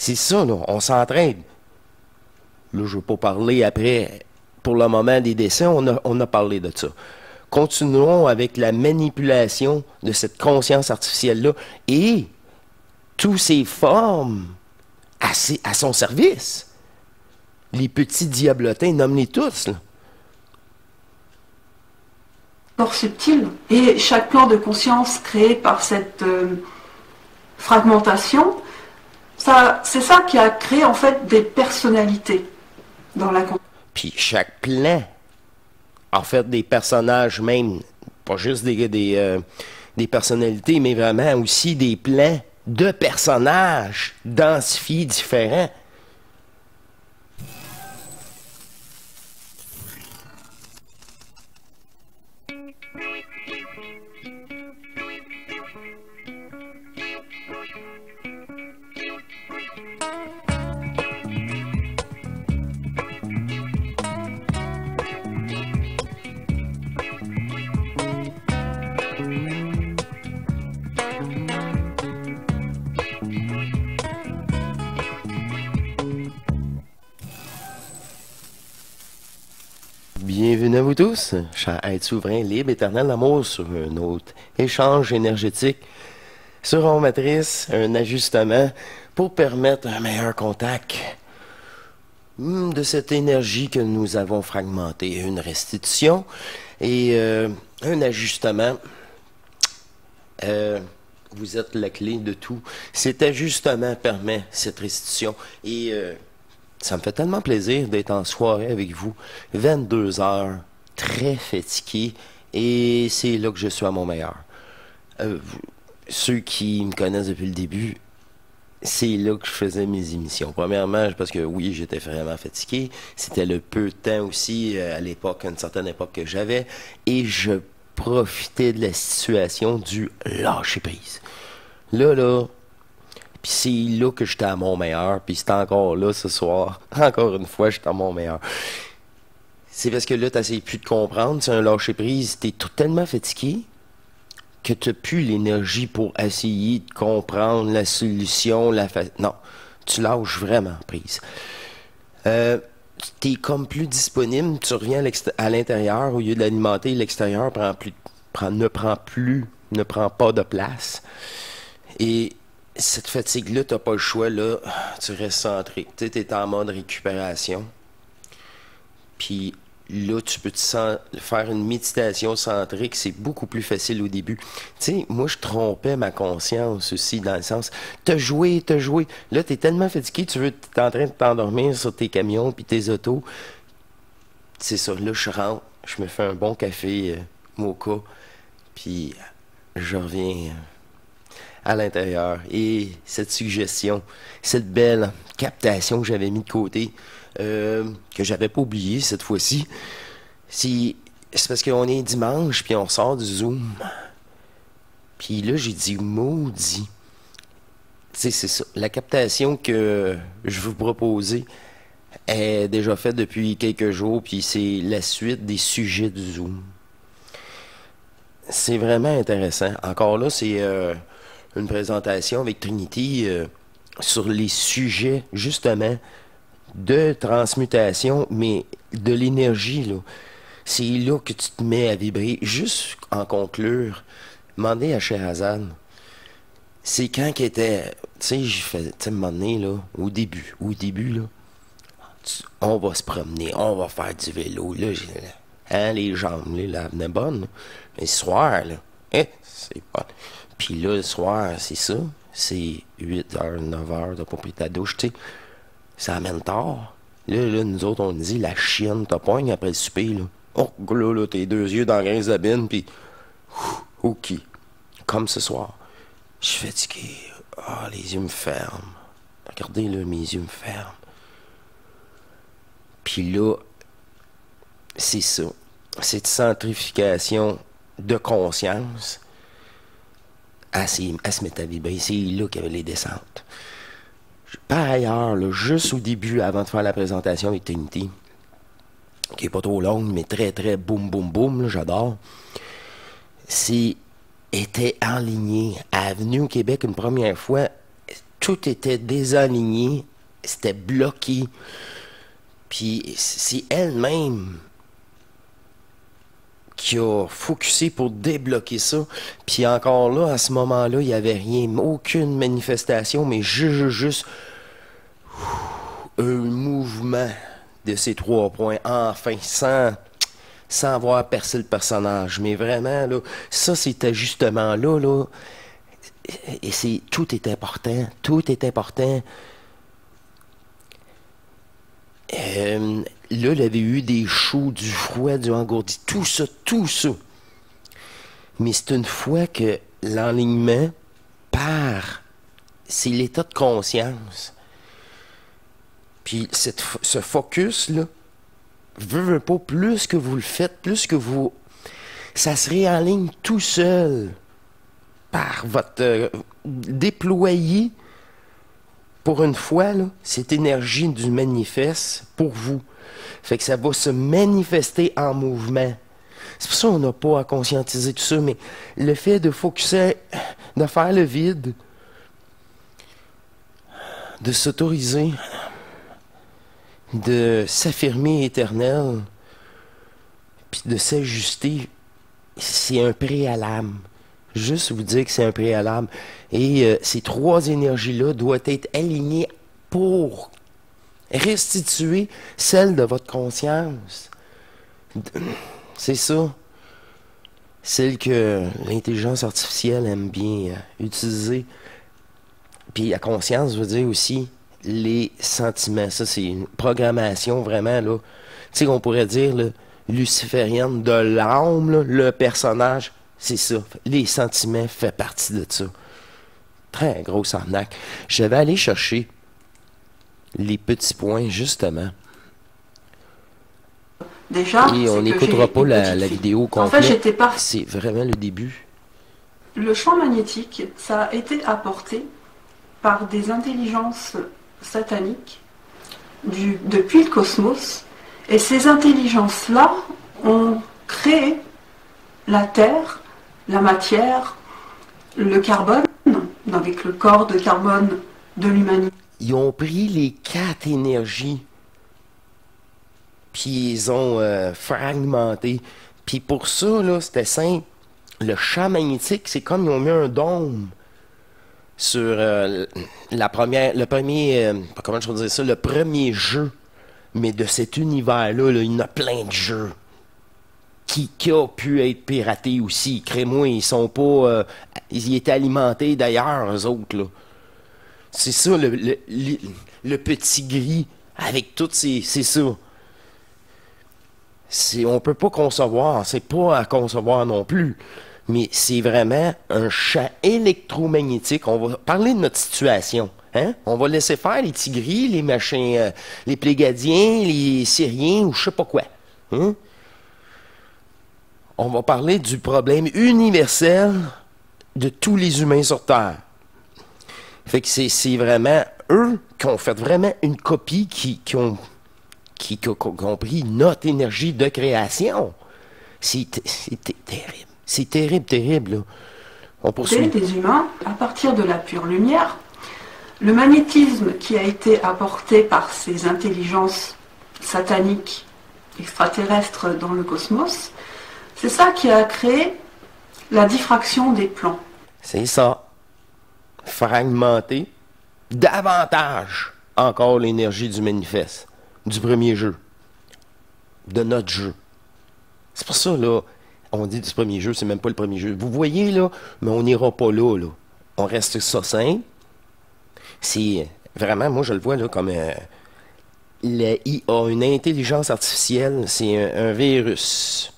C'est ça, là, on s'entraide. Là, je ne veux pas parler après, pour le moment des décès, on a parlé de ça. Continuons avec la manipulation de cette conscience artificielle-là et toutes ses formes à son service. Les petits diablotins, nomme-les tous, là. Corps subtil. Et chaque plan de conscience créé par cette fragmentation, c'est ça qui a créé en fait des personnalités dans la conscience. Puis chaque plan, en fait, des personnages même, pas juste des personnalités, mais vraiment aussi des plans de personnages densifiés différents. Bienvenue à vous tous, cher être souverain, libre, éternel amour, sur un autre échange énergétique sur Onde Matrice, un ajustement pour permettre un meilleur contact de cette énergie que nous avons fragmentée, une restitution et un ajustement. Vous êtes la clé de tout. Cet ajustement permet cette restitution et ça me fait tellement plaisir d'être en soirée avec vous. 22 heures, très fatigué, et c'est là que je suis à mon meilleur. Ceux qui me connaissent depuis le début, c'est là que je faisais mes émissions. Premièrement, parce que oui, j'étais vraiment fatigué. C'était le peu de temps aussi, à l'époque, à une certaine époque que j'avais, et je profitais de la situation du lâcher-prise. Là, puis c'est là que j'étais à mon meilleur, puis c'est encore là ce soir. Encore une fois, j'étais à mon meilleur. C'est parce que là, t'essayes plus de comprendre. C'est un lâcher-prise. T'es tellement fatigué que t'as plus l'énergie pour essayer de comprendre la solution, non, tu lâches vraiment prise. T'es comme plus disponible. Tu reviens à l'intérieur au lieu de l'alimenter. L'extérieur ne prend pas de place. Et cette fatigue-là, tu n'as pas le choix, là, tu restes centré. Tu es en mode récupération. Puis là, tu peux faire une méditation centrique, c'est beaucoup plus facile au début. Tu sais, moi, je trompais ma conscience aussi, dans le sens, t'as joué. Là, tu es tellement fatigué, t'es en train de t'endormir sur tes camions puis tes autos. C'est ça, là, je rentre, je me fais un bon café mocha, puis je reviens à l'intérieur. Et cette suggestion, cette belle captation que j'avais mis de côté, que j'avais pas oublié cette fois-ci, c'est parce qu'on est dimanche, puis on sort du Zoom. Puis là, j'ai dit maudit. Tu sais, c'est ça. La captation que je veux vous proposer est déjà faite depuis quelques jours, puis c'est la suite des sujets du Zoom. C'est vraiment intéressant. Encore là, c'est une présentation avec Trinity sur les sujets, justement, de transmutation, mais de l'énergie, là. C'est là que tu te mets à vibrer. Juste en conclure, demandez à Sherazade, c'est quand qu'il était, tu sais, j'ai fait, tu sais, un moment donné, là, au début, là, on va se promener, on va faire du vélo, là, hein, les jambes, là, elles venaient bonnes, là. Mais le soir, là, c'est pas... Puis là, le soir, c'est ça. C'est 8 h, 9 h, t'as pas pris ta douche, tu sais. Ça amène tard. Là, nous autres, on dit, la chienne te poigne après le souper, là. Oh, là, tes deux yeux dans la grinzabine, puis... OK. Comme ce soir. Je suis fatigué. Ah, les yeux me ferment. Regardez, là, mes yeux me ferment. Puis là, c'est ça. Cette centrification de conscience... à se mettre à vibrer. C'est là qu'il y avait les descentes. Par ailleurs, là, juste au début, avant de faire la présentation avec Trinity, qui est pas trop longue, mais très, très boum, boum, boum, j'adore, était enligné à Avenue au Québec une première fois. tout était désaligné, c'était bloqué. Puis c'est elle-même qui a focusé pour débloquer ça. Puis encore là, à ce moment-là, il n'y avait rien, aucune manifestation, mais juste un mouvement de ces 3 points, enfin, sans avoir percé le personnage. Mais vraiment, là, ça, cet ajustement-là, là, et tout est important, tout est important. Là, il avait eu des chauds, du froid, du engourdi, tout ça, tout ça. Mais c'est une fois que l'enlignement part, c'est l'état de conscience. Puis ce focus-là, veut pas, plus que vous le faites, plus que vous... Ça se réaligne tout seul par votre... déployer, pour une fois, là, cette énergie du manifeste pour vous. Fait que ça va se manifester en mouvement. C'est pour ça qu'on n'a pas à conscientiser tout ça, mais le fait de focuser, de faire le vide, de s'autoriser, de s'affirmer éternel, puis de s'ajuster, c'est un préalable. Juste vous dire que c'est un préalable. Et ces 3 énergies-là doivent être alignées pour restituer celle de votre conscience. C'est ça. Celle que l'intelligence artificielle aime bien utiliser. Puis la conscience veut dire aussi les sentiments. Ça, c'est une programmation vraiment, là. Tu sais, on pourrait dire, là, luciférienne de l'âme, là, le personnage, c'est ça. Les sentiments font partie de ça. Très grosse arnaque. Je vais aller chercher les petits points, justement. Déjà, et on n'écoutera pas la vidéo complète. En fait, c'est vraiment le début. Le champ magnétique, ça a été apporté par des intelligences sataniques depuis le cosmos. Et ces intelligences-là ont créé la Terre, la matière, le carbone, avec le corps de carbone de l'humanité. Ils ont pris les 4 énergies, puis ils ont fragmenté. Puis pour ça, là, c'était simple. Le champ magnétique, c'est comme ils ont mis un dôme sur comment je peux dire ça, le premier jeu. Mais de cet univers-là, là, il y en a plein de jeux qui a pu être piratés aussi. Crée-moi, ils sont pas... ils étaient alimentés d'ailleurs, eux autres, là. C'est ça, le petit gris, avec toutes ces... C'est ça. On peut pas concevoir, c'est pas à concevoir non plus. Mais c'est vraiment un champ électromagnétique. On va parler de notre situation. Hein? On va laisser faire les tigris, les machins, les plégadiens, les syriens ou je sais pas quoi. Hein? On va parler du problème universel de tous les humains sur Terre. Fait que c'est vraiment eux qui ont fait vraiment une copie qui ont pris notre énergie de création. C'est terrible. C'est terrible, terrible. Là. On poursuit. Des humains, à partir de la pure lumière, le magnétisme qui a été apporté par ces intelligences sataniques extraterrestres dans le cosmos, c'est ça qui a créé la diffraction des plans. C'est ça. Fragmenter davantage encore l'énergie du manifeste, du premier jeu, de notre jeu. C'est pour ça, là, on dit du premier jeu, c'est même pas le premier jeu. Vous voyez, là, mais on n'ira pas là, là. On reste ça simple. C'est vraiment, moi, je le vois, là, comme la IA, une intelligence artificielle, c'est un virus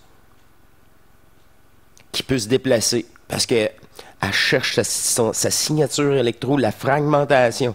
qui peut se déplacer parce qu'elle cherche sa signature électro, la fragmentation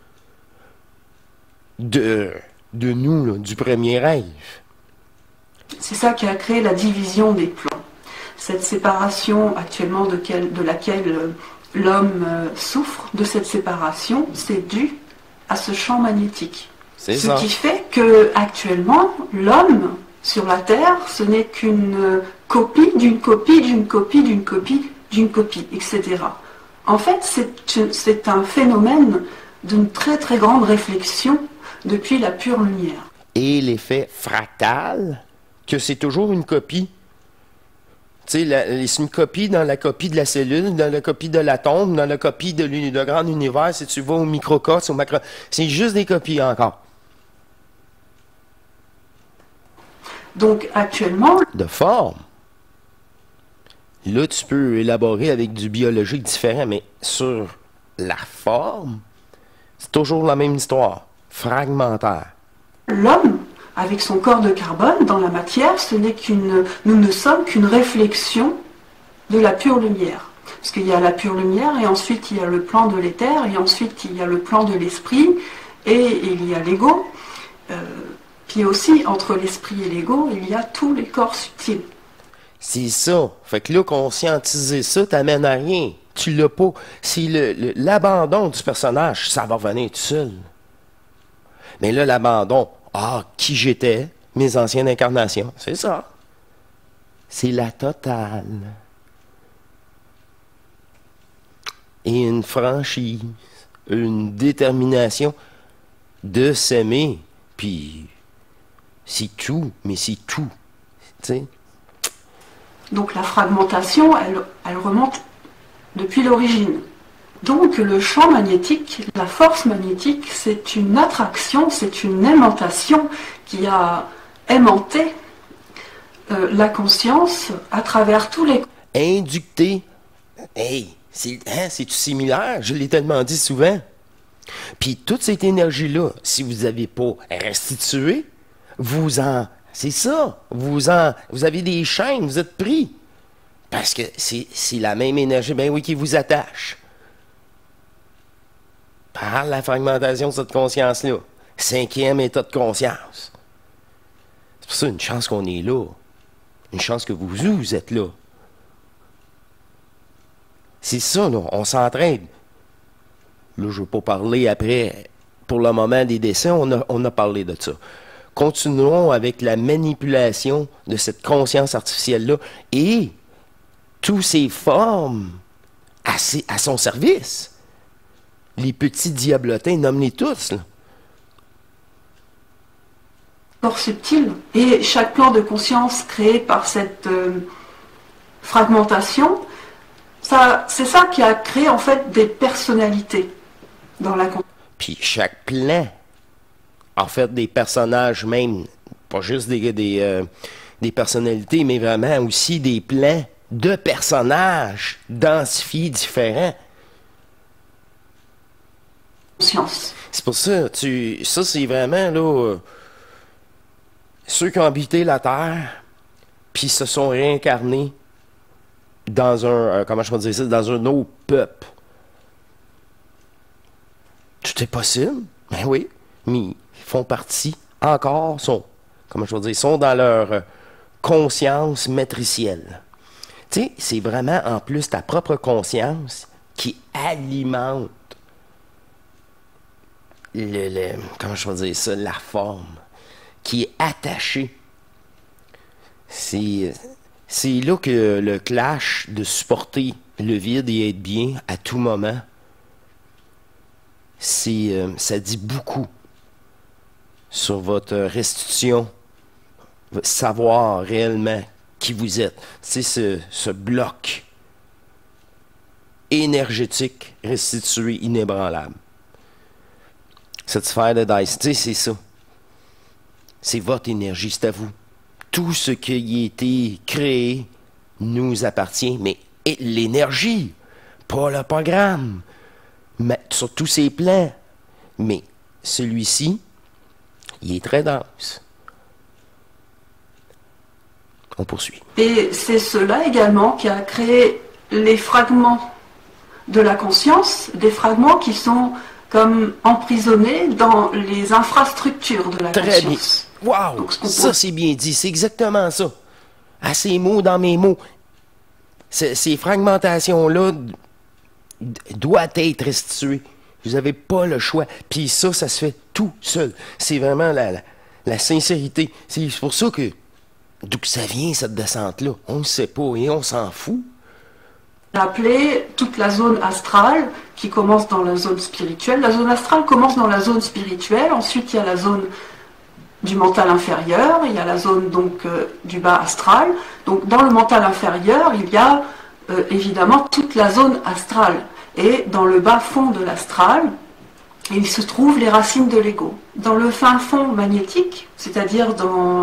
de nous, là, du premier rêve. C'est ça qui a créé la division des plans. Cette séparation actuellement de laquelle l'homme souffre, de cette séparation, c'est dû à ce champ magnétique. Ce qui fait que actuellement, l'homme sur la Terre, ce n'est qu'une copie d'une copie d'une copie d'une copie d'une copie, etc. En fait, c'est un phénomène d'une très très grande réflexion depuis la pure lumière. Et l'effet fractal, que c'est toujours une copie. Tu sais, c'est une copie dans la copie de la cellule, dans la copie de l'atome, dans la copie de grand univers. Si tu vas au microcosme, au macro... C'est juste des copies encore. Donc actuellement... De forme. Là, tu peux élaborer avec du biologique différent, mais sur la forme, c'est toujours la même histoire, fragmentaire. L'homme, avec son corps de carbone dans la matière, nous ne sommes qu'une réflexion de la pure lumière. Parce qu'il y a la pure lumière, et ensuite il y a le plan de l'éther, et ensuite il y a le plan de l'esprit, et il y a l'ego. Puis aussi, entre l'esprit et l'ego, il y a tous les corps subtils. C'est ça. Fait que là, conscientiser ça t'amène à rien. Tu l'as pas. C'est l'abandon du personnage, ça va venir tout seul. Mais là, l'abandon, qui j'étais, mes anciennes incarnations, c'est ça. C'est la totale. Et une franchise, une détermination de s'aimer, puis c'est tout, mais c'est tout. Tu sais? Donc la fragmentation, elle remonte depuis l'origine. Donc le champ magnétique, la force magnétique, c'est une attraction, c'est une aimantation qui a aimanté la conscience à travers tous les... Inducté. Hey, c'est-tu similaire? Je l'ai tellement dit souvent. Puis toute cette énergie-là, si vous n'avez pas restitué, c'est ça. Vous avez des chaînes, vous êtes pris. Parce que c'est la même énergie, ben oui, qui vous attache. Par la fragmentation de cette conscience-là. 5e état de conscience. C'est pour ça une chance qu'on est là. Une chance que vous êtes là. C'est ça, là. On s'entraide. Là, je ne veux pas parler après. Pour le moment des dessins, on a parlé de ça. Continuons avec la manipulation de cette conscience artificielle-là et toutes ces formes à son service. Les petits diablotins, nomme-les tous. Là. Corps subtil. Et chaque plan de conscience créé par cette fragmentation, c'est ça qui a créé en fait des personnalités dans la conscience. Puis chaque plan, en fait, des personnages même, pas juste des personnalités, mais vraiment aussi des plans de personnages densifiés, différents. Conscience. C'est pour ça, ça c'est vraiment, là, ceux qui ont habité la Terre, puis se sont réincarnés dans comment je peux dire ça, dans un autre peuple. Tout est possible, ben oui, mais ils font partie encore, sont dans leur conscience matricielle. Tu sais, c'est vraiment en plus ta propre conscience qui alimente comment je peux dire ça, la forme, qui est attachée. C'est là que le clash de supporter le vide et être bien à tout moment, ça dit beaucoup sur votre restitution, savoir réellement qui vous êtes. C'est ce bloc énergétique restitué, inébranlable. Cette sphère de Dice, tu sais, c'est ça. C'est votre énergie, c'est à vous. Tout ce qui a été créé nous appartient, mais l'énergie, pas le programme, mais sur tous ses plans. Mais celui-ci, il est très dense. On poursuit. Et c'est cela également qui a créé les fragments de la conscience, des fragments qui sont comme emprisonnés dans les infrastructures de la conscience. Wow! Donc, ça, c'est bien dit. C'est exactement ça. À ces mots dans mes mots. Ces fragmentations-là doivent être restituées. Vous n'avez pas le choix. Puis ça se fait tout seul. C'est vraiment la sincérité. C'est pour ça que d'où que ça vient, cette descente-là, on ne sait pas et on s'en fout. Appelé toute la zone astrale qui commence dans la zone spirituelle. La zone astrale commence dans la zone spirituelle, ensuite il y a la zone du mental inférieur, il y a la zone donc du bas astral. Donc dans le mental inférieur, il y a évidemment toute la zone astrale. Et dans le bas fond de l'astral, il se trouvent les racines de l'ego. Dans le fin fond magnétique, c'est-à-dire dans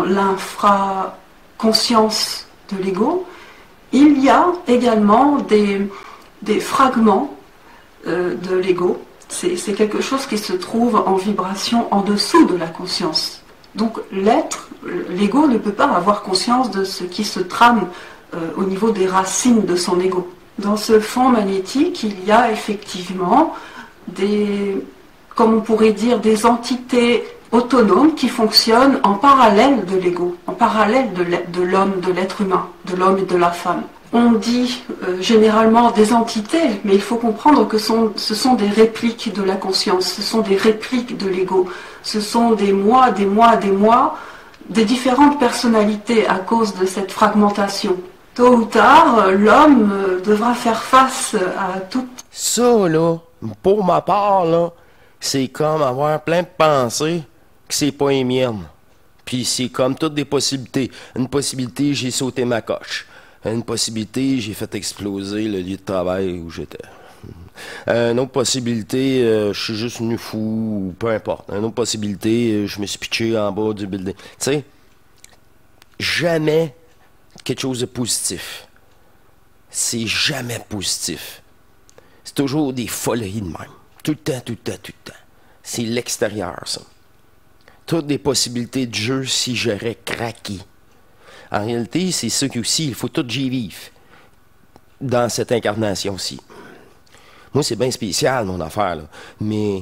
l'infraconscience de l'ego, il y a également des fragments de l'ego. C'est quelque chose qui se trouve en vibration en dessous de la conscience. Donc l'être, l'ego ne peut pas avoir conscience de ce qui se trame au niveau des racines de son ego. Dans ce fond magnétique, il y a effectivement comme on pourrait dire, des entités autonomes qui fonctionnent en parallèle de l'ego, en parallèle de l'homme, de l'être humain, de l'homme et de la femme. On dit généralement des entités, mais il faut comprendre que ce sont des répliques de la conscience, ce sont des répliques de l'ego, ce sont des moi, des différentes personnalités à cause de cette fragmentation. Tôt ou tard, l'homme devra faire face à tout. Ça, là, pour ma part, là, c'est comme avoir plein de pensées que c'est pas les miennes. Puis c'est comme toutes des possibilités. Une possibilité, j'ai sauté ma coche. Une possibilité, j'ai fait exploser le lieu de travail où j'étais. Une autre possibilité, je suis juste venu fou, ou peu importe. Une autre possibilité, je me suis pitché en bas du building. Tu sais, jamais quelque chose de positif. C'est jamais positif. C'est toujours des folies de même. Tout le temps, tout le temps, tout le temps. C'est l'extérieur, ça. Toutes des possibilités de jeu si j'aurais craqué. En réalité, c'est ça aussi, il faut tout j'y vivre dans cette incarnation-ci. Moi, c'est bien spécial, mon affaire, là. Mais,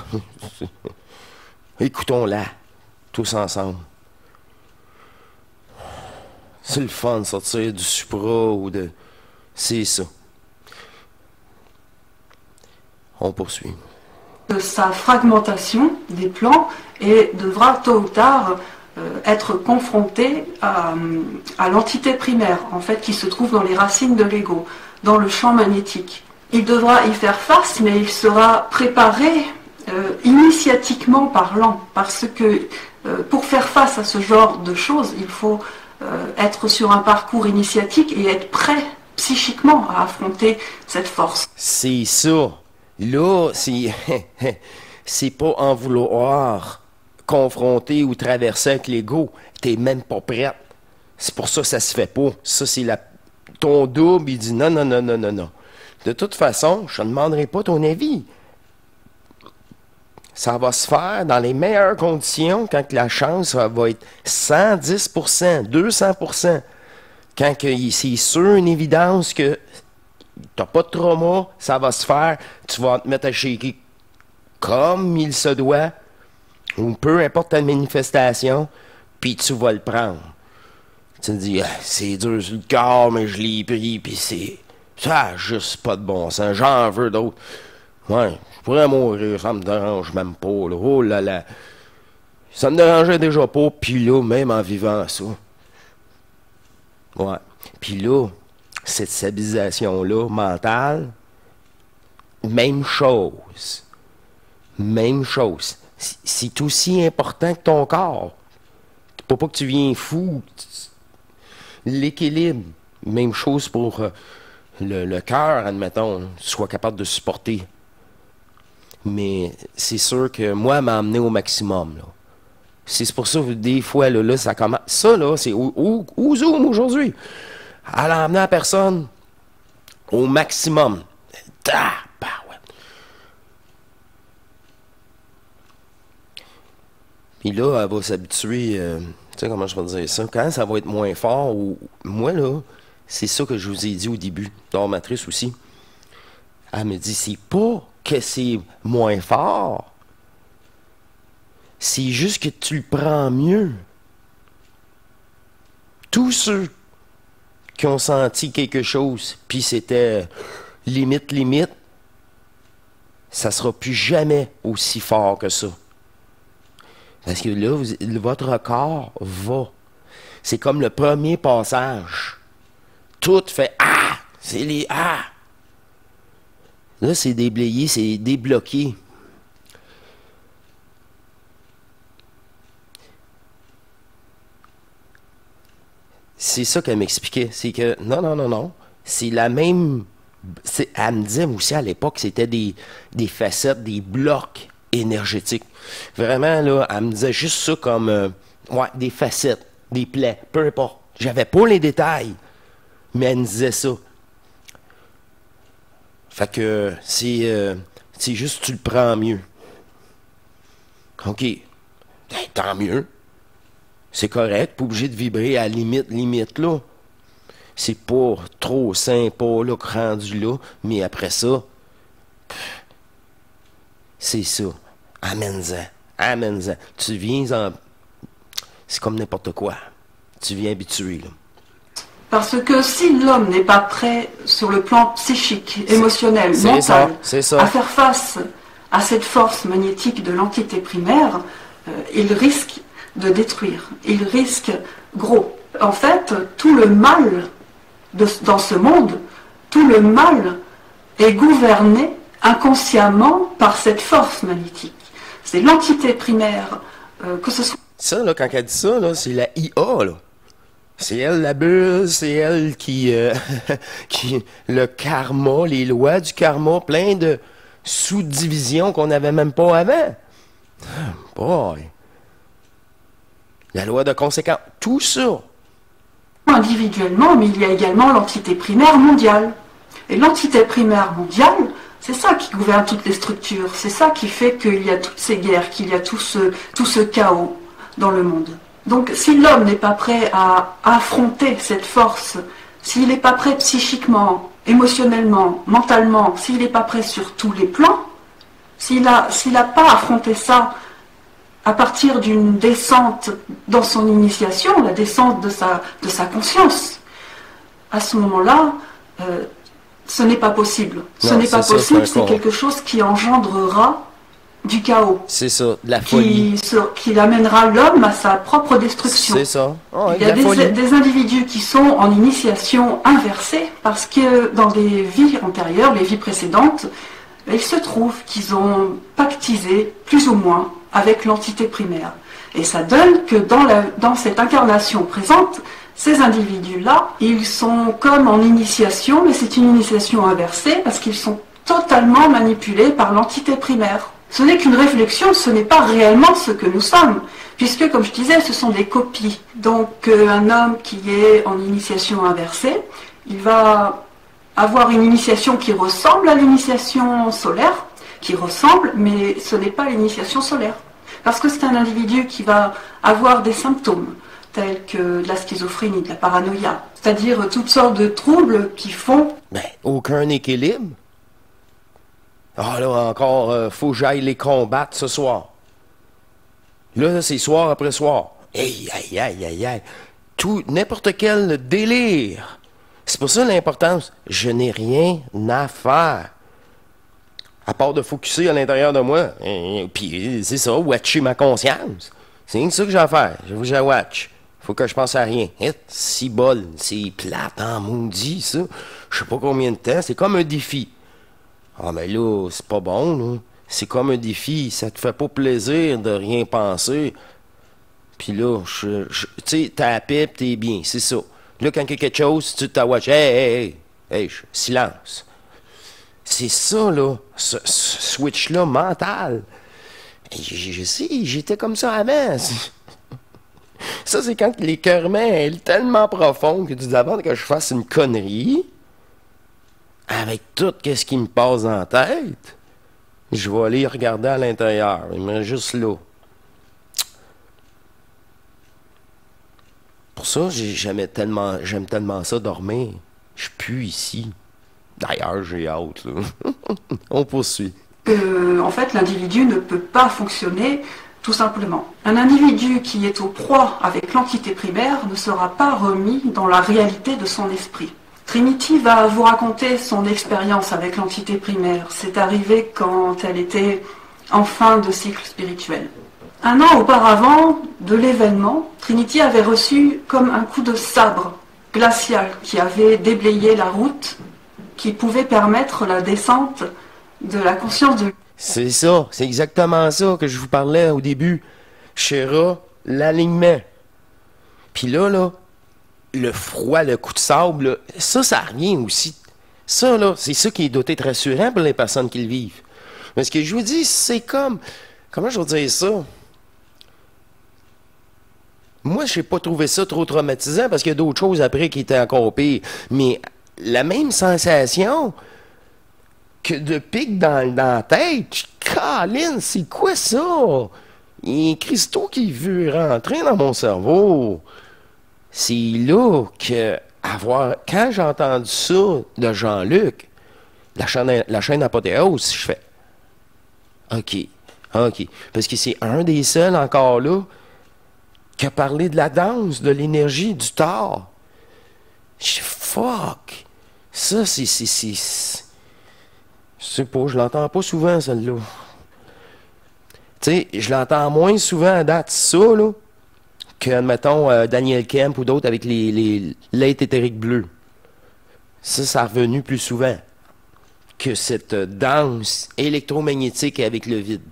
écoutons-la, tous ensemble. C'est le fun de sortir du supra ou de... C'est ça. On poursuit. De sa fragmentation des plans et devra tôt ou tard être confronté à l'entité primaire, en fait, qui se trouve dans les racines de l'ego, dans le champ magnétique. Il devra y faire face, mais il sera préparé initiatiquement parlant, parce que pour faire face à ce genre de choses, il faut être sur un parcours initiatique et être prêt psychiquement à affronter cette force. C'est ça. Là, c'est pas en vouloir confronter ou traverser avec l'ego. T'es même pas prête. C'est pour ça que ça se fait pas. Ça, c'est ton double, il dit non, non, non, non, non, non. De toute façon, je ne demanderai pas ton avis. Ça va se faire dans les meilleures conditions quand la chance va être 110%, 200%. Quand c'est sûr, une évidence que t'as pas de trauma, ça va se faire, tu vas te mettre à shaker comme il se doit, ou peu importe ta manifestation, puis tu vas le prendre. Tu te dis, c'est dur sur le corps, mais je l'ai pris, puis ça a juste pas de bon sens, j'en veux d'autres. Ouais, je pourrais mourir, ça me dérange même pas, là. Oh là là. Ça me dérangeait déjà pas, puis là, même en vivant ça. Ouais. Puis là, cette stabilisation-là, mentale, même chose. Même chose. C'est aussi important que ton corps. Pas que tu viens fou. L'équilibre. Même chose pour le cœur, admettons, sois capable de supporter. Mais c'est sûr que moi, m'a amené au maximum, là. C'est pour ça que des fois, là ça commence. Ça, là, c'est au Zoom aujourd'hui. Elle a amené la personne au maximum. Ouais. Puis là, elle va s'habituer, tu sais comment je vais dire ça, quand ça va être moins fort, moi là, c'est ça que je vous ai dit au début, dans Matrice aussi. Elle me dit, c'est pas que c'est moins fort, c'est juste que tu le prends mieux. Tous ceux qui ont senti quelque chose, puis c'était limite, ça sera plus jamais aussi fort que ça. Parce que là, votre corps va. C'est comme le premier passage. Tout fait « Ah! » C'est les « Ah! » Là, c'est déblayé, c'est débloqué. C'est ça qu'elle m'expliquait. C'est que, non, non, non, non. C'est la même... Elle me disait aussi à l'époque que c'était des facettes, des blocs énergétiques. Vraiment, là, elle me disait juste ça comme... ouais, des facettes, des plaies, peu importe. J'avais pas les détails, mais elle me disait ça. Fait que c'est juste tu le prends mieux. OK. Ben, tant mieux. C'est correct, pas obligé de vibrer à limite, là. C'est pas trop sympa, là, rendu là, mais après ça, c'est ça. Amène-en. Amène-en. Tu viens en... C'est comme n'importe quoi. Tu viens habitué, là. Parce que si l'homme n'est pas prêt sur le plan psychique, émotionnel, mental, à faire face à cette force magnétique de l'entité primaire, il risque de détruire. Il risque gros. En fait, tout le mal dans ce monde, tout le mal est gouverné inconsciemment par cette force magnétique. C'est l'entité primaire, que ce soit... Ça, là, quand elle dit ça, là, c'est la IA, là. C'est elle la bulle, c'est elle qui, le karma, les lois du karma, plein de sous-divisions qu'on n'avait même pas avant. Boy. La loi de conséquence, tout ça. Individuellement, mais il y a également l'entité primaire mondiale. Et l'entité primaire mondiale, c'est ça qui gouverne toutes les structures, c'est ça qui fait qu'il y a toutes ces guerres, qu'il y a tout ce chaos dans le monde. Donc si l'homme n'est pas prêt à affronter cette force, s'il n'est pas prêt psychiquement, émotionnellement, mentalement, s'il n'est pas prêt sur tous les plans, s'il n'a pas affronté ça à partir d'une descente dans son initiation, la descente de sa conscience, à ce moment-là, ce n'est pas possible. Ce n'est pas possible, c'est quelque chose qui engendrera du chaos. C'est ça, de la folie. Qui amènera l'homme à sa propre destruction. C'est ça. Oh, il y a des individus qui sont en initiation inversée parce que dans des vies antérieures, les vies précédentes, il se trouve qu'ils ont pactisé plus ou moins avec l'entité primaire. Et ça donne que dans cette incarnation présente, ces individus-là, ils sont comme en initiation, mais c'est une initiation inversée parce qu'ils sont totalement manipulés par l'entité primaire. Ce n'est qu'une réflexion, ce n'est pas réellement ce que nous sommes, puisque, comme je disais, ce sont des copies. Donc, un homme qui est en initiation inversée, il va avoir une initiation qui ressemble à l'initiation solaire, mais ce n'est pas l'initiation solaire. Parce que c'est un individu qui va avoir des symptômes, tels que de la schizophrénie, de la paranoïa, c'est-à-dire toutes sortes de troubles qui font... Mais aucun équilibre. Ah là, encore, faut que j'aille les combattre ce soir. Là, c'est soir après soir. Aïe, aïe, aïe, aïe, aïe. Tout, n'importe quel délire. C'est pour ça l'importance. Je n'ai rien à faire. À part de focusser à l'intérieur de moi. Puis, c'est ça, watcher ma conscience. C'est ça que j'ai à faire. Je vous watch. Faut que je pense à rien. Si bol, c'est plate en maudit, ça. Je sais pas combien de temps. C'est comme un défi. Ah, mais là, c'est pas bon, là. C'est comme un défi. Ça te fait pas plaisir de rien penser. Puis là, tu sais, t'as la paix, t'es bien. C'est ça. Là, quand il y a quelque chose, tu t'awatches. Hey, silence. C'est ça, là. Ce switch-là mental. Je sais, j'étais comme ça avant. Ça, c'est quand l'écœurement est tellement profond que tu dis avant que je fasse une connerie. Avec tout ce qui me passe en tête, je vais aller regarder à l'intérieur. Il me reste juste là. Pour ça, j'aime tellement ça dormir. Je suis plus ici. D'ailleurs, j'ai hâte, là. On poursuit. En fait, l'individu ne peut pas fonctionner tout simplement. Un individu qui est au proie avec l'entité primaire ne sera pas remis dans la réalité de son esprit. Trinity va vous raconter son expérience avec l'entité primaire. C'est arrivé quand elle était en fin de cycle spirituel. 1 an auparavant de l'événement, Trinity avait reçu comme un coup de sabre glacial qui avait déblayé la route, qui pouvait permettre la descente de la conscience de... C'est ça, c'est exactement ça que je vous parlais au début. Shera, l'alignement. Puis là, le froid, le coup de sable, là, ça revient aussi. Ça, là, c'est ça qui est doté de rassurant pour les personnes qui le vivent. Mais ce que je vous dis, c'est comme... Comment je veux dire ça? Moi, j'ai pas trouvé ça trop traumatisant parce qu'il y a d'autres choses après qui étaient encore pires. Mais la même sensation que de pic dans la tête, Colin, c'est quoi ça? Il y a un cristaux qui veut rentrer dans mon cerveau. C'est là que, quand j'ai entendu ça de Jean-Luc, la chaîne Apothéose, je fais OK. Parce que c'est un des seuls encore là qui a parlé de la danse, de l'énergie, du tort. Je dis, fuck! Ça, c'est... Je sais pas, je l'entends pas souvent, celle-là. Tu sais, je l'entends moins souvent à date, ça, là, que, admettons, Daniel Kemp ou d'autres avec l'être éthérique bleu. Ça a revenu plus souvent que cette danse électromagnétique avec le vide.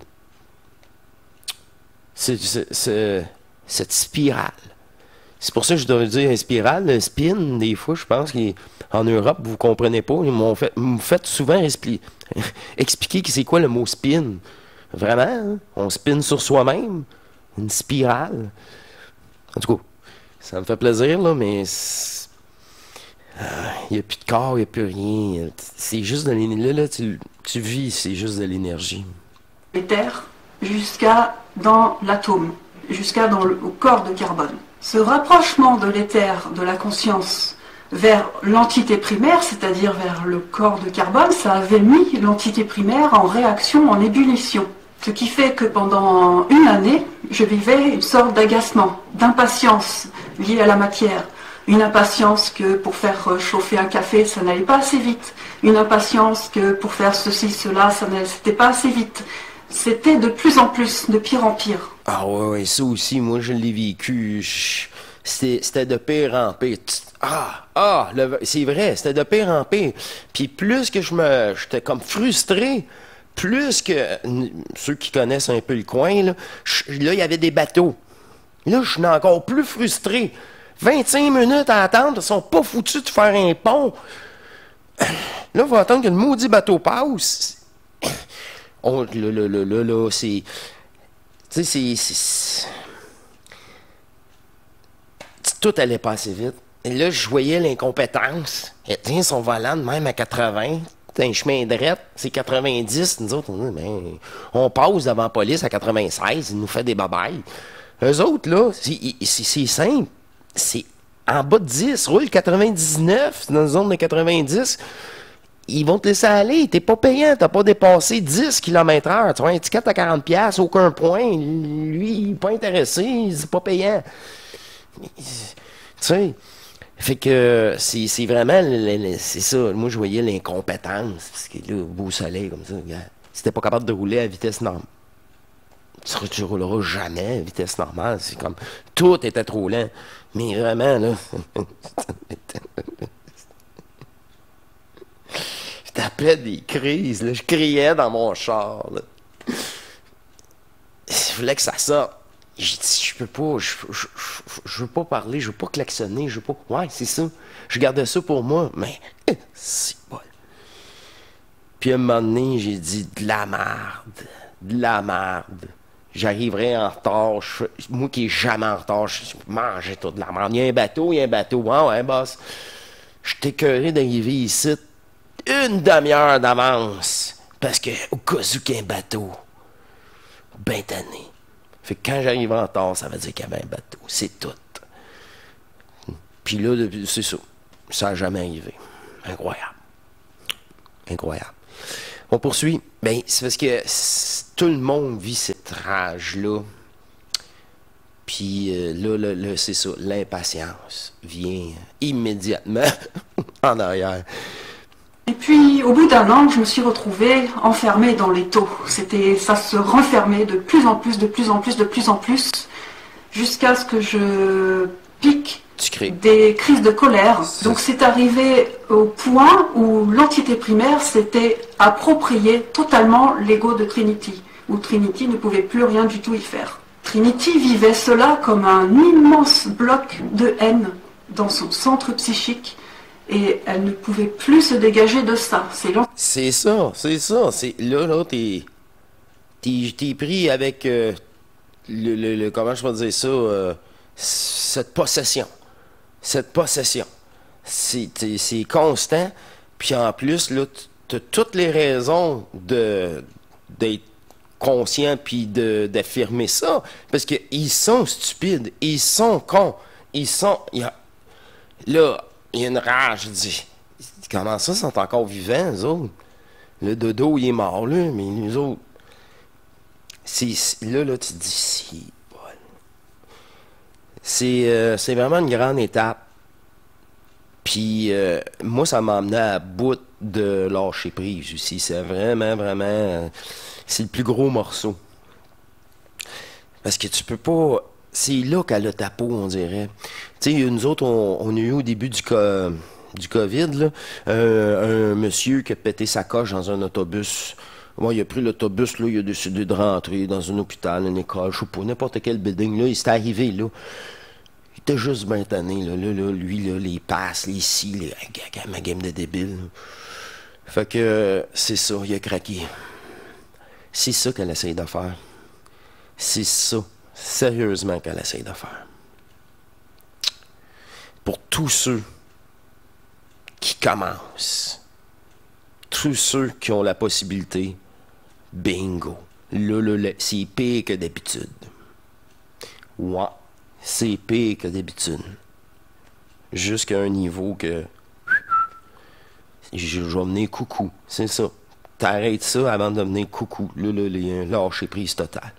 Cette spirale. C'est pour ça que je dois dire une spirale, un spin, des fois, je pense qu'en Europe, vous ne comprenez pas. Ils m'ont fait souvent expliquer que c'est quoi le mot spin. Vraiment, hein? On spin sur soi-même. Une spirale. En tout cas, ça me fait plaisir, là, mais il n'y a plus de corps, il n'y a plus rien. C'est juste de l'énergie. Là, tu vis, c'est juste de l'énergie. L'éther jusqu'à dans l'atome, jusqu'à dans le corps de carbone. Ce rapprochement de l'éther, de la conscience, vers l'entité primaire, c'est-à-dire vers le corps de carbone, ça avait mis l'entité primaire en réaction, en ébullition. Ce qui fait que pendant une année, je vivais une sorte d'agacement, d'impatience liée à la matière. Une impatience que pour faire chauffer un café, ça n'allait pas assez vite. Une impatience que pour faire ceci, cela, ça n'était pas assez vite. C'était de plus en plus, de pire en pire. Ah ouais, ça aussi, moi je l'ai vécu. C'était de pire en pire. C'est vrai, c'était de pire en pire. Puis plus que j'étais comme frustré, plus que ceux qui connaissent un peu le coin, là, il y avait des bateaux. Là, je suis encore plus frustré. 25 minutes à attendre, ils sont pas foutus de faire un pont. Là, il faut attendre que le maudit bateau passe. Là, c'est... Tu sais, tout allait passer vite. Et là, je voyais l'incompétence. Et tiens, son volant, même à 80, c'est un chemin drette, c'est 90. Nous autres, on passe devant la police à 96, il nous fait des babayes. Eux autres, là, c'est simple. C'est en bas de 10, roule 99, dans une zone de 90. Ils vont te laisser aller, t'es pas payant, t'as pas dépassé 10 km/h, tu vois, un ticket à 40$, aucun point, lui, il est pas intéressé, c'est pas payant. Tu sais, fait que c'est vraiment, c'est ça, moi je voyais l'incompétence, parce que là, au beau soleil comme ça, regarde, si t'es pas capable de rouler à vitesse normale, tu rouleras jamais à vitesse normale, c'est comme, tout était trop lent, mais vraiment, là, je tapais des crises, là. Je criais dans mon char. Là. Je voulais que ça sorte. J'ai dit, je peux pas, je veux pas parler, je veux pas klaxonner, je veux pas... Ouais, c'est ça. Je gardais ça pour moi, mais c'est pas... Puis à un moment donné, j'ai dit, de la merde. J'arriverai en retard. Moi qui est jamais en retard, je mangeais tout de la merde. Il y a un bateau. Ah ouais, boss. Je t'écœurais d'arriver ici une demi-heure d'avance. Parce que, au cas où qu'il y a un bateau, ben tanné. Fait que quand j'arrive en retard, ça veut dire qu'il y avait un bateau. C'est tout. Puis là, c'est ça. Ça n'a jamais arrivé. Incroyable. On poursuit. Ben, c'est parce que tout le monde vit cette rage-là. Puis là, c'est ça. L'impatience vient immédiatement en arrière. Et puis, au bout d'un an, je me suis retrouvée enfermée dans les taux. Ça se renfermait de plus en plus, jusqu'à ce que je pique Tu crées. des crises de colère. Donc c'est arrivé au point où l'entité primaire s'était approprié totalement l'ego de Trinity, où Trinity ne pouvait plus rien du tout y faire. Trinity vivait cela comme un immense bloc de haine dans son centre psychique et elle ne pouvait plus se dégager de ça. C'est ça, c'est ça. Là, t'es pris avec comment je peux dire ça, cette possession. Cette possession. C'est constant. Puis en plus, là, t'as toutes les raisons d'être conscient puis d'affirmer ça. Parce qu'ils sont stupides, ils sont cons, là, il y a une rage, je dis. Comment ça, ils sont encore vivants, eux autres? Le dodo, il est mort, là, mais nous autres... Là, tu te dis, si... C'est vraiment une grande étape. Puis, moi, ça m'a amené à bout de lâcher prise aussi. C'est vraiment, vraiment... c'est le plus gros morceau. Parce que tu peux pas... C'est là qu'elle a ta peau, on dirait. Tu sais, nous autres, on a eu au début du COVID, là, un monsieur qui a pété sa coche dans un autobus. Bon, il a pris l'autobus, là, il a décidé de rentrer dans un hôpital, une école, je sais pas, n'importe quel building, là, il s'est arrivé, là. Il était juste bien tanné, là, lui, là, les passes, les scies, ma game de débile, là. Fait que, c'est ça, il a craqué. C'est ça qu'elle essaye de faire. C'est ça, sérieusement, qu'elle essaye de faire. Pour tous ceux qui commencent, tous ceux qui ont la possibilité, bingo. Là, c'est pire que d'habitude. Ouais, c'est pire que d'habitude. Jusqu'à un niveau que... je vais venir coucou, c'est ça. T'arrêtes ça avant de devenir coucou. Là, lâcher prise totale.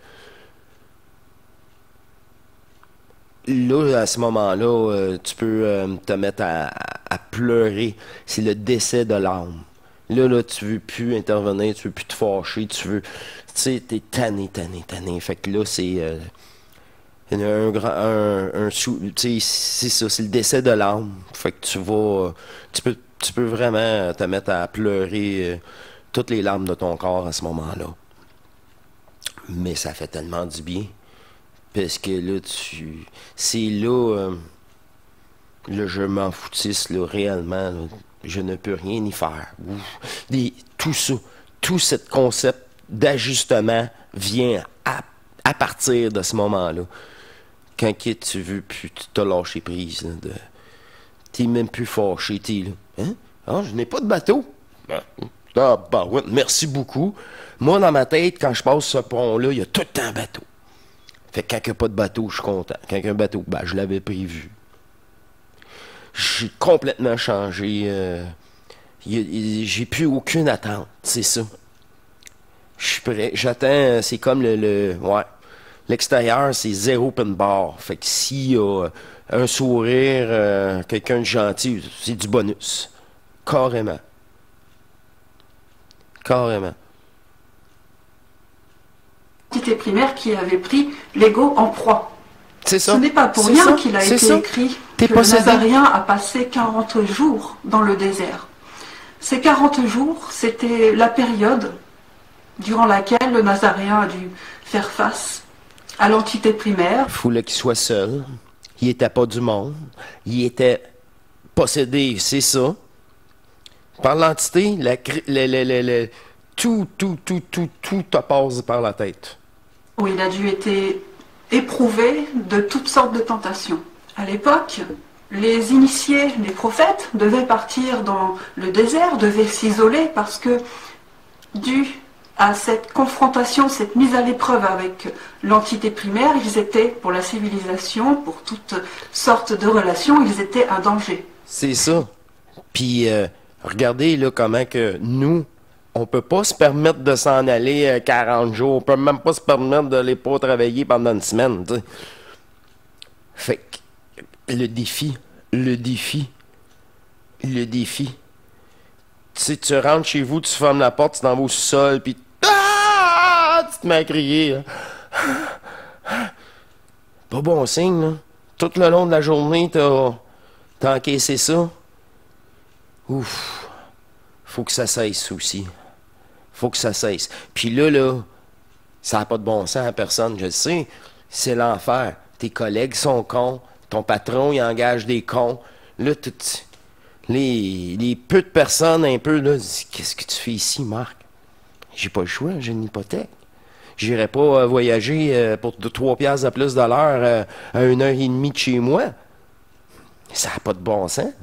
Là, à ce moment-là, tu peux te mettre à pleurer. C'est le décès de l'âme. Là, tu veux plus intervenir, tu veux plus te fâcher, tu veux... Tu sais, t'es tanné. Fait que là, c'est... tu sais, c'est ça, c'est le décès de l'âme. Fait que tu vas... Tu peux vraiment te mettre à pleurer toutes les larmes de ton corps à ce moment-là. Mais ça fait tellement du bien. Parce que là, c'est là... là, je m'en foutisse, là, réellement, là. Je ne peux rien y faire. Tout ça, tout ce concept d'ajustement vient à partir de ce moment-là. Quand tu veux plus, tu t'as lâché prise. T'es même plus fâché, t'es là. Hein? Ah, je n'ai pas de bateau. Ah, bah ouais, merci beaucoup. Moi, dans ma tête, quand je passe ce pont-là, il y a tout le temps un bateau. Fait que quand il n'y a pas de bateau, je suis content. Quand il y a un bateau, ben, je l'avais prévu. J'ai complètement changé. J'ai plus aucune attente, c'est ça. Je suis prêt. J'attends, c'est comme ouais. L'extérieur, c'est zéro open bar. Fait que s'il y a un sourire, quelqu'un de gentil, c'est du bonus. Carrément. Carrément. L'entité primaire qui avait pris l'ego en proie. C'est ça. Ce n'est pas pour rien qu'il a été écrit que le Nazaréen a passé 40 jours dans le désert. Ces 40 jours, c'était la période durant laquelle le Nazaréen a dû faire face à l'entité primaire. Il fallait qu'il soit seul. Il n'était pas du monde. Il était possédé, c'est ça. Par l'entité, tout te passe par la tête. Où il a dû être éprouvé de toutes sortes de tentations. À l'époque, les initiés, les prophètes, devaient partir dans le désert, devaient s'isoler parce que, dû à cette confrontation, cette mise à l'épreuve avec l'entité primaire, ils étaient, pour la civilisation, pour toutes sortes de relations, ils étaient un danger. C'est ça. Puis, regardez là comment que nous, on peut pas se permettre de s'en aller 40 jours. On peut même pas se permettre d'aller pas travailler pendant une semaine, tu sais. Fait que le défi. Tu sais, tu rentres chez vous, tu fermes la porte, tu t'en vas au sol, puis tu te mets à crier. Pas bon signe, là. tout le long de la journée, t'as encaissé ça. Ouf. Faut que ça cesse aussi. Faut que ça cesse. Puis là, ça n'a pas de bon sens à personne, je le sais. C'est l'enfer. Tes collègues sont cons. Ton patron, il engage des cons. Là, les peu de personnes, un peu, là, disent, qu'est-ce que tu fais ici, Marc? J'ai pas le choix, j'ai une hypothèque. J'irai pas voyager pour 3 piastres de plus de l'heure à 1h30 de chez moi. Ça n'a pas de bon sens.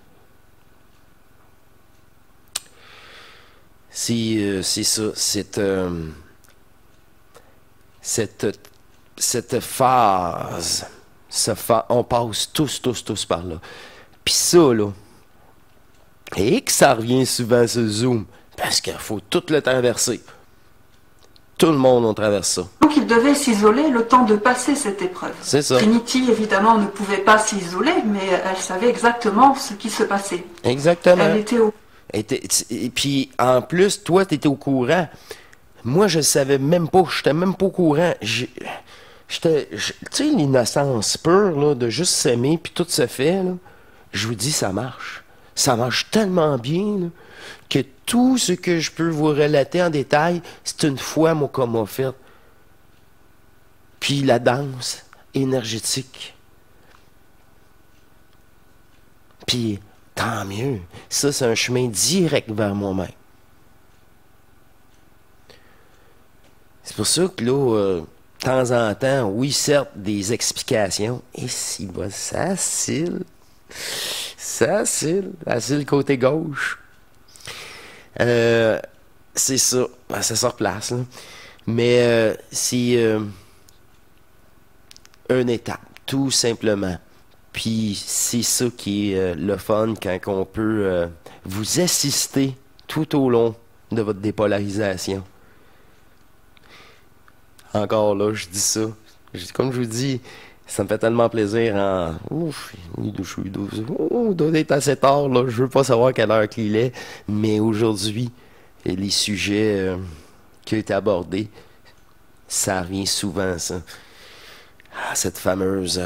C'est ça, cette phase, on passe tous par là. Puis ça, là, et que ça revient souvent ce Zoom, parce qu'il faut tout le traverser. Tout le monde en traverse ça. Donc il devait s'isoler le temps de passer cette épreuve. C'est ça. Trinity, évidemment, ne pouvait pas s'isoler, mais elle savait exactement ce qui se passait. Exactement. Elle était au... Et puis, en plus, toi, tu étais au courant. Moi, je savais même pas. Je n'étais même pas au courant. Tu sais, l'innocence pure, là, de juste s'aimer, puis tout se fait, là, je vous dis, ça marche. Ça marche tellement bien, là, que tout ce que je peux vous relater en détail, c'est une fois, moi, qu'on m'a fait. Puis la danse énergétique. Puis, tant mieux. Ça, c'est un chemin direct vers moi-même. C'est pour ça que là, de temps en temps, oui, certes, des explications. Et si, bah, ça cille. Ça cille. Ça cille côté gauche. C'est ça. Ben, ça se replace, là. Mais c'est une étape, tout simplement. Puis c'est ça qui est le fun quand on peut vous assister tout au long de votre dépolarisation. Encore là, je dis ça. Comme je vous dis, ça me fait tellement plaisir en... Ouf, il doit être assez tard, là. Je veux pas savoir quelle heure qu'il est. Mais aujourd'hui, les sujets qui ont été abordés, ça revient souvent, ça. Ah, cette fameuse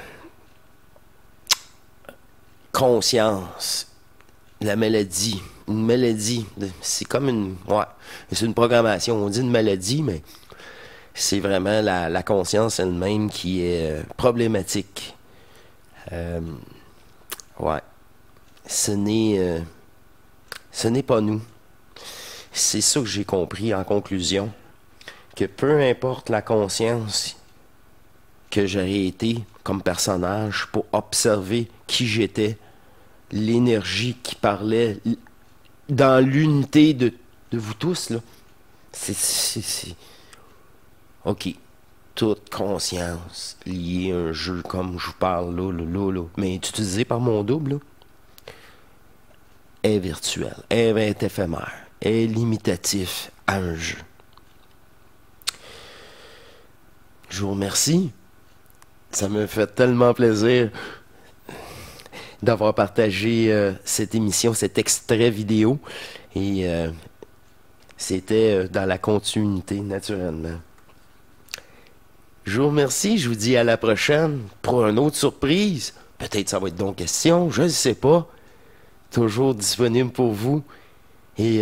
conscience, la maladie. Une maladie, c'est comme une... Ouais, c'est une programmation. On dit une maladie, mais... C'est vraiment la conscience elle-même qui est problématique. Ouais. Ce n'est pas nous. C'est ça que j'ai compris en conclusion. Que peu importe la conscience que j'aurais été comme personnage pour observer qui j'étais, l'énergie qui parlait dans l'unité de vous tous, là. C'est... OK. Toute conscience liée à un jeu comme je vous parle là, mais utilisé par mon double, là, est virtuel, est éphémère, est limitatif à un jeu. Je vous remercie. Ça me fait tellement plaisir d'avoir partagé cette émission, cet extrait vidéo. Et c'était dans la continuité, naturellement. Je vous remercie, je vous dis à la prochaine pour une autre surprise. Peut-être ça va être donc question, je ne sais pas. Toujours disponible pour vous. Et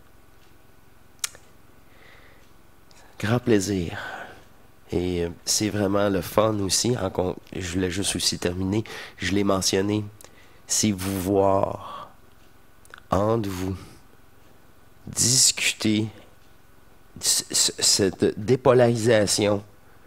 grand plaisir. Et c'est vraiment le fun aussi. Je voulais juste aussi terminer. Je l'ai mentionné. C'est vous voir entre vous discuter cette dépolarisation,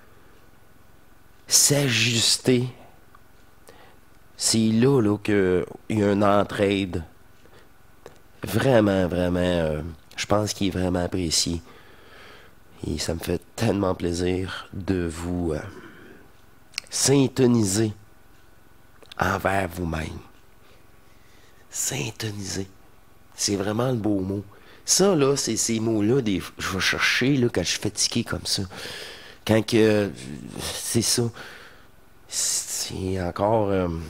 s'ajuster. C'est là qu'il y a une entraide vraiment, je pense qu'il est vraiment apprécié. Et ça me fait tellement plaisir de vous syntoniser envers vous-même. Syntoniser. C'est vraiment le beau mot. Ça, là, c'est ces mots-là, je vais chercher là, quand je suis fatigué comme ça. Quand que... c'est ça. C'est encore...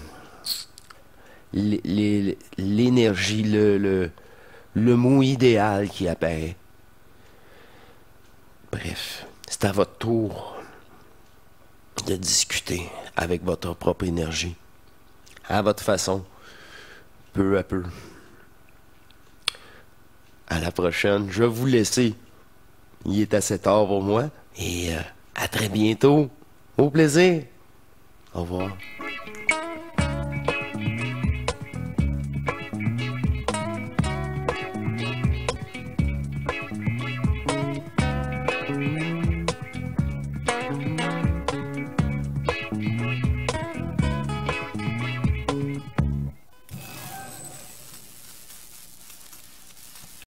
l'énergie, le mot idéal qui apparaît. Bref, c'est à votre tour de discuter avec votre propre énergie, à votre façon, peu à peu. À la prochaine. Je vais vous laisser. Il est assez tard pour moi. Et à très bientôt. Au plaisir. Au revoir.